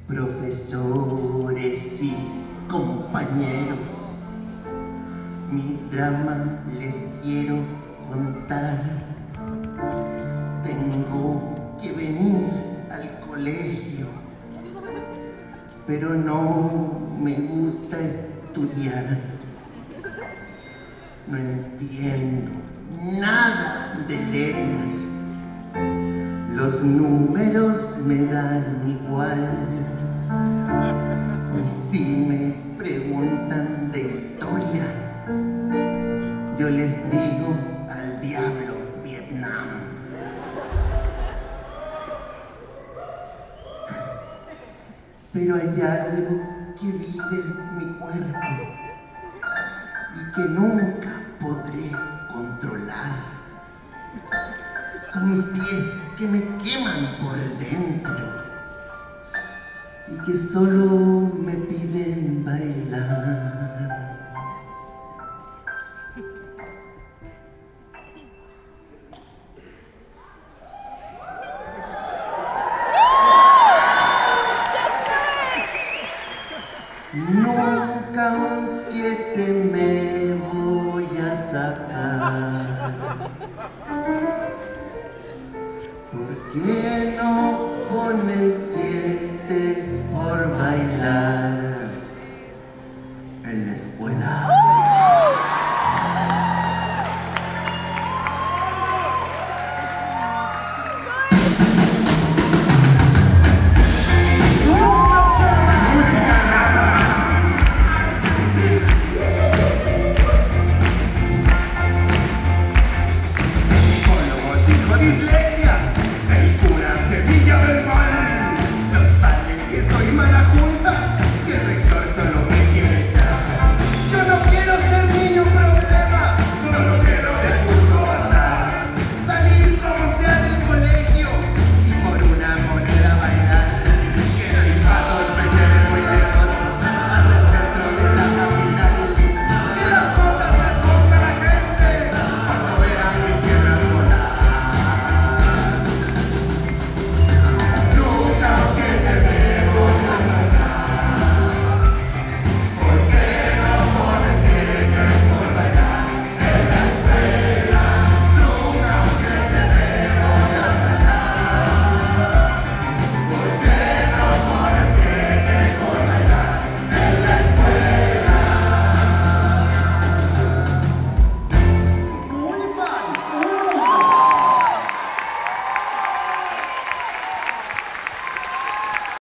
Profesores y compañeros, mi drama les quiero contar. Tengo que venir al colegio, pero no me gusta estudiar. No entiendo nada de letras. Los números me dan igual. Y si me preguntan de historia, yo les digo al diablo Vietnam. Pero hay algo que vive en mi cuerpo y que nunca podré controlar. Son mis pies que me queman por dentro y que solo me piden bailar.